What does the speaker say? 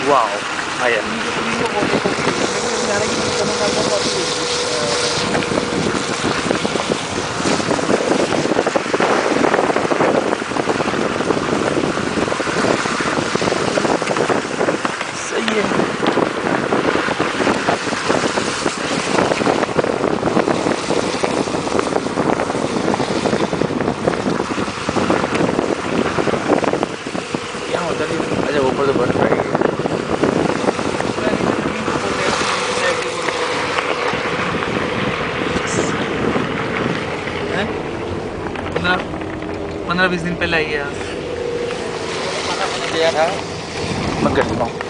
वाह आया। सही है। यहाँ होता नहीं, अच्छा ऊपर तो बर्फ है। हैं? 15-20 दिन पहले आई है। गया था। मैं कर देता हूँ।